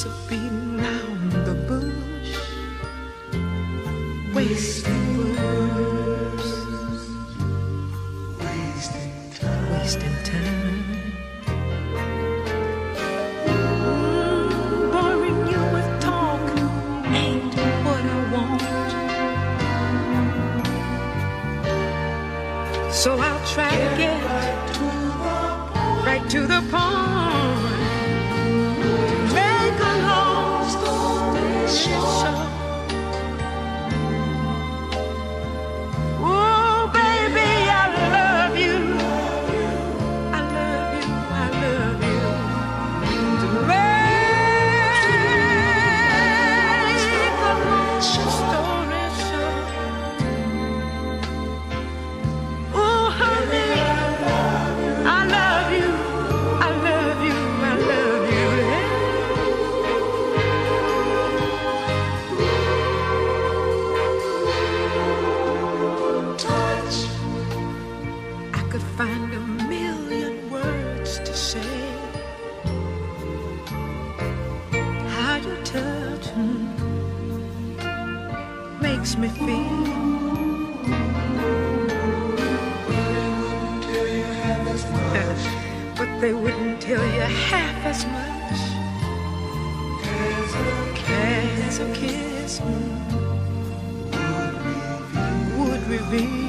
keeps a beating round the bush, wasting words, wasting time. Boring you with talk ain't what I want. So I'll try to get right to the point. Make a long story short. Oh, baby, I love you. I love you. I love you. To make a long story short. Oh, honey, I love you. I love you. I love you. Touch. I could find a million words to say. How you touch makes me feel. But they wouldn't tell you half as much as a kiss would reveal.